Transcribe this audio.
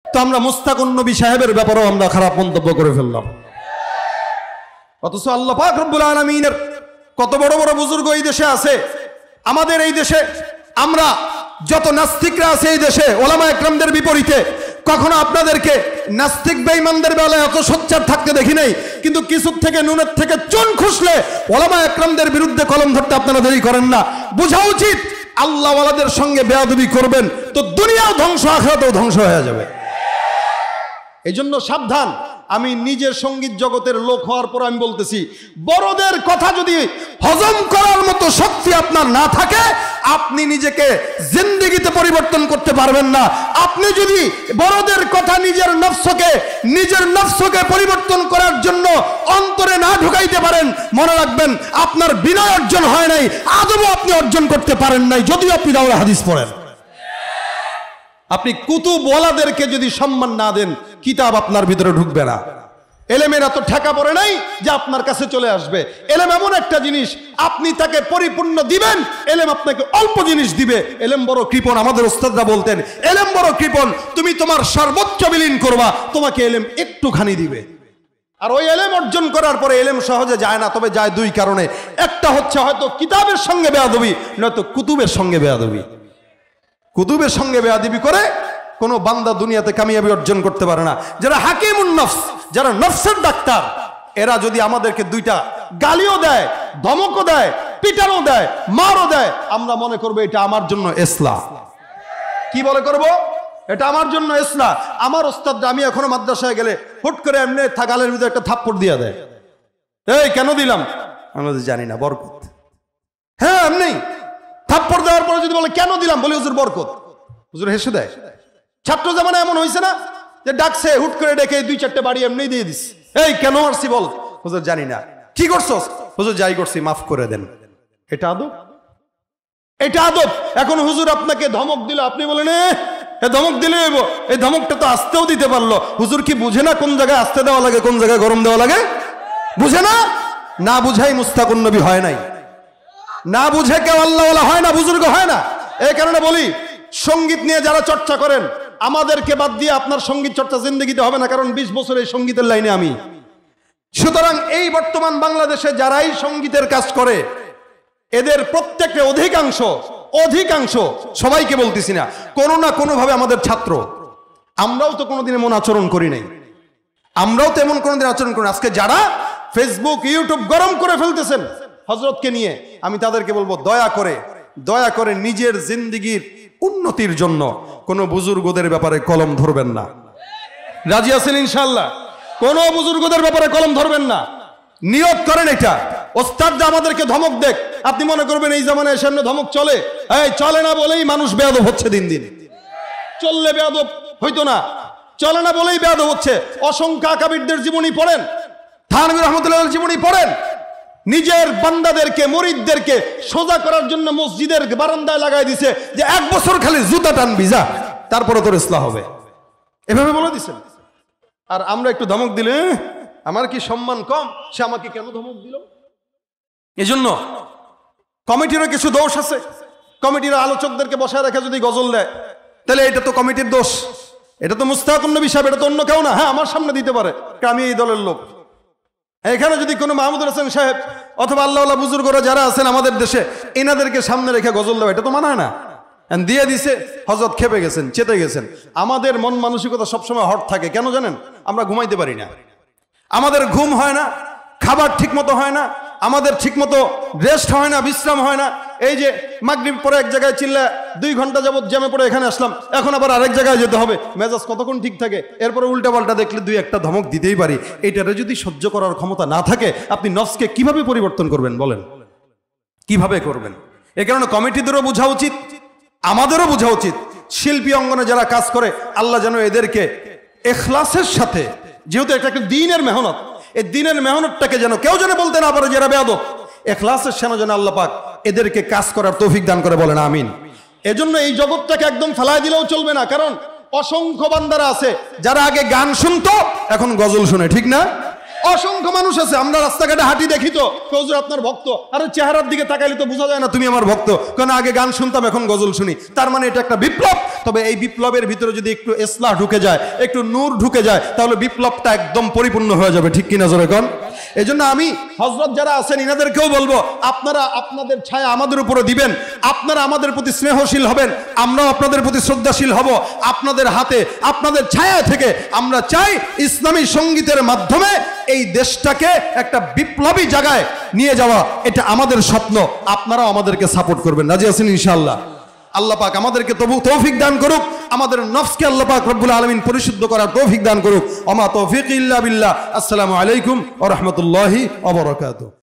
তো আমরা মুস্তাকুন নবী সাহেবের ব্যাপারেও আমরা খারাপ মন্তব্য করে ফেললাম। অথচ আল্লাহ পাক রব্বুল আলামিনের কত বড় বড় বুজুর্গ এই দেশে আছে। আমাদের এই দেশে আমরা যত নাস্তিকরা আছে এই দেশে ওলামা একরামদের বিপরীতে কখনো আপনাদেরকে নাস্তিক বেঈমানদের বেলায় এত সোচ্চার থাকতে দেখি নাই, কিন্তু কিছুর থেকে নুনের থেকে চুন খুসলে ওলামা একরামদের বিরুদ্ধে কলম ধরতে আপনারা দেরি করেন না। বোঝা উচিত আল্লাহ ওয়ালাদের সঙ্গে বেয়াদবি করবেন তো দুনিয়াও ধ্বংস, আখিরাতেও ধ্বংস হয়ে যাবে। এই জন্য সাবধান। আমি নিজের সঙ্গীত জগতের লোক হওয়ার পর আমি বলতেছি, বড়দের কথা যদি হজম করার মতো শক্তি আপনার না থাকে, আপনি নিজেকে জিন্দেগিতে পরিবর্তন করতে পারবেন না। আপনি যদি বড়দের কথা নিজের নফসকে পরিবর্তন করার জন্য অন্তরে না ঢুকাইতে পারেন, মনে রাখবেন আপনার বিনয় অর্জন হয় নাই, আদবও আপনি অর্জন করতে পারেন নাই, যদিও আপনি দাওরা হাদিস পড়েন। আপনি কুতুব ওয়ালাদেরকে যদি সম্মান না দেন, কিতাব আপনার ভিতরে ঢুকবে না। এলেমের এত ঠেকা পড়ে নাই যে আপনার কাছে চলে আসবে। এলেম এমন একটা জিনিস, আপনি তাকে পরিপূর্ণ দিবেন, এলেম আপনাকে অল্প জিনিস দিবে। এলেম বড় কৃপণ। আমাদের ওস্তাদরা বলতেন, এলেম বড় কৃপণ, তুমি তোমার সর্বোচ্চ বিলীন করবা, তোমাকে এলেম একটুখানি দিবে। আর ওই এলেম অর্জন করার পরে এলেম সহজে যায় না, তবে যায় দুই কারণে। একটা হচ্ছে হয়তো কিতাবের সঙ্গে বেয়াদবি, নয়তো কুতুবের সঙ্গে বেয়াদবি। কুতুবের সঙ্গে বেয়াদবি করে কোনো বান্দা দুনিয়াতে কামিয়াবি অর্জন করতে পারে না। যারা হাকিমুন নফস, যারা নফসের ডাক্তার, এরা যদি আমাদেরকে দুইটা গালিও দেয়, ধমকও দেয়, পিটানো দেয়, মারও দেয়, আমরা মনে করবো এটা আমার জন্য ইসলাহ। কি বলে করব? এটা আমার জন্য ইসলাহ। আমার ওস্তাদরা, আমি এখনো মাদ্রাসায় গেলে হুট করে এমনি গালের ভিতরে একটা থাপ্পড় দিয়ে দেয়। এই কেন দিলাম? আমরা জানি না, বরকত। হ্যাঁ এমনি থাপ্পড় দেওয়ার পরে যদি বলে কেন দিলাম, বলি হুজুর বরকত। হুজুর হেসে দেয়। ছাত্র জামানা এমন হয়েছে না যে ডাকছে, হুট করে ডেকে দুই চারটে বাড়ি এমনি দিয়ে দিস। এই কেন আসছি বল? হুজুর জানি না। কি করছস? হুজুর যাই করছি, মাফ করে দেন। এটা আদব? এটা আদব? এখন হুজুর আপনাকে ধমক দিল, আপনি বলেন এ ধমক দিলে এই ধমকটা তো আসতেও দিতে পারলো। হুজুর কি বুঝে না কোন জায়গায় আসতে দেওয়া লাগে, কোন জায়গায় গরম দেওয়া লাগে? বুঝে না? না বুঝাই মুস্তাকুন নবী হয় নাই। না বুঝে কেউ আল্লাহওয়ালা হয় না, বুজুর্গ হয় না। এই কারণে বলি, সঙ্গীত নিয়ে যারা চর্চা করেন, আমাদেরকে বাদ দিয়ে আপনার সঙ্গীত চর্চা জিন্দগিতে হবে না, কারণ 20 বছর এই সঙ্গীতের লাইনে আমি। সুতরাং এই বর্তমান বাংলাদেশে যারাই সঙ্গীতের কাজ করে, এদের প্রত্যেকটা অধিকাংশ, সবাইকে বলতেছি না, কোনো না কোনো ভাবে আমাদের ছাত্র। আমরাও তো কোনোদিন এমন আচরণ করি নাই, আমরাও তো এমন কোনোদিন আচরণ করি। আজকে যারা ফেসবুক ইউটিউব গরম করে ফেলতেছেন হযরতকে নিয়ে, আমি তাদেরকে বলবো, দয়া করে নিজের জিন্দেগির উন্নতির জন্য কোনো বুজুর্গদের ব্যাপারে কলম ধরবেন না। রাজি আছেন ইনশাআল্লাহ? কোনো বুজুর্গদের ব্যাপারে কলম ধরবেন না। নিয়ত করেন এটা। ওস্তাদরা আমাদেরকে ধমক দেখ, আপনি মনে করবেন এই জামানায় সামনে ধমক চলে। এই চলে না বলেই মানুষ বেয়াদব হচ্ছে দিন দিন। চললে বেয়াদব হইতো না, চলে না বলেই বেয়াদব হচ্ছে। অসংখ্য আকাবিরদের জীবনী পড়েন, থানভী রহমাতুল্লাহর জীবনী পড়েন। নিজের বান্দাদেরকে, মুরিদদেরকে সোজা করার জন্য মসজিদের বারান্দায় লাগাই দিছে যে 1 বছর খালি জুতা টানবি যা, তারপরে তোর ইসলাহ হবে, এভাবে বলে দিছেন। আর আমরা একটু ধমক দিলে আমার কি সম্মান কম, সে আমাকে কেন ধমক দিল? এজন্য কমিটিরও কিছু দোষ আছে। কমিটির আলোচকদেরকে বসায় রেখে যদি গজল দেয়, তাহলে এটা তো কমিটির দোষ, এটা তো মুস্তাকুন নবী সাহেব, এটা তো অন্য কেউ না। হ্যাঁ, আমার সামনে দিতে পারে, আমি এই দলের লোক। এখানে যদি কোনো মাহমুদুল হাসান সাহেব অথবা আল্লাহওয়ালা বুজুর্গরা যারা আছেন আমাদের দেশে, এনাদেরকে সামনে রেখে গজল দেওয়া, এটা তো মানায় না। দিয়ে দিছে, হযরত খেপে গেছেন, চেতে গেছেন। আমাদের মন মানসিকতা সবসময় হট থাকে, কেন জানেন? আমরা ঘুমাইতে পারি না, আমাদের ঘুম হয় না, খাবার ঠিক মতো হয় না, আমাদের ঠিক মতো রেস্ট হয় না, বিশ্রাম হয় না। এই যে মাগরিব পরে এক জায়গায় চিল্লা 2 ঘন্টা যাবত জ্যামে পড়ে এখানে আসলাম, এখন আবার আরেক জায়গায় যেতে হবে, মেজাজ কতক্ষণ ঠিক থাকে। এরপরে উল্টা পাল্টা দেখলে 2-1টা ধমক দিতেই পারি। এইটারে যদি সহ্য করার ক্ষমতা না থাকে, আপনি নফসকে কিভাবে পরিবর্তন করবেন বলেন? কিভাবে করবেন? এই কারণে কমিটিদেরও বোঝা উচিত, আমাদেরও বোঝা উচিত, শিল্পী অঙ্গনে যারা কাজ করে, আল্লাহ যেন এদেরকে ইখলাসের সাথে, যেহেতু এটা একটা দ্বীনের মেহনত, এই দ্বীনের মেহনতটাকে যেন কেউ যেন বলতে না পারে যারা বেয়াদব। ইখলাসের সাথে যেন আল্লাহ পাক এদেরকে কাজ করার তৌফিক দান করে, বলেন আমিন। এজন্য এই জগৎটাকে একদম ফেলায় দিলেও চলবে না, কারণ অসংখ্য বান্দারা আছে যারা আগে গান শুনতো, এখন গজল শুনে, ঠিক না? অসংখ্য মানুষ আছে, আমরা রাস্তাঘাটে হাঁটি দেখি তো, হুজুর আপনার ভক্ত, আরে চেহারার দিকে তাকাইলে তো বোঝা যায় না তুমি আমার ভক্ত, কারণ আগে গান শুনতাম এখন গজল শুনি। তার মানে এটা একটা বিপ্লব। তবে এই বিপ্লবের ভিতরে যদি একটু ইসলাহ ঢুকে যায়, একটু নূর ঢুকে যায়, তাহলে বিপ্লবটা একদম পরিপূর্ণ হয়ে যাবে। ঠিক কিনা জোরে কোন? এজন্য আমি হযরত যারা আছেন ইনাদেরকেও বলবো, আপনারা আপনাদের ছায়া আমাদের উপরে দিবেন, আপনারা আমাদের প্রতি স্নেহশীল হবেন, আমরাও আপনাদের প্রতি শ্রদ্ধাশীল হব। আপনাদের হাতে, আপনাদের ছায়া থেকে আমরা চাই ইসলামী সঙ্গীতের মাধ্যমে এই দেশটাকে একটা বিপ্লবী জায়গায় নিয়ে যাওয়া, এটা আমাদের স্বপ্ন। আপনারাও আমাদেরকে সাপোর্ট করবেন, রাজি আছেন ইনশাআল্লাহ? আল্লাহ পাক আমাদেরকে তৌফিক দান করুক, আমাদের নফসকে আল্লাহ পাক রব্বুল আলামিন পরিশুদ্ধ করার তৌফিক দান করুক। ওমা তৌফিক ইল্লা বিল্লাহ। আসসালামু আলাইকুম ওয়া রাহমাতুল্লাহি ওয়া বারাকাতুহু।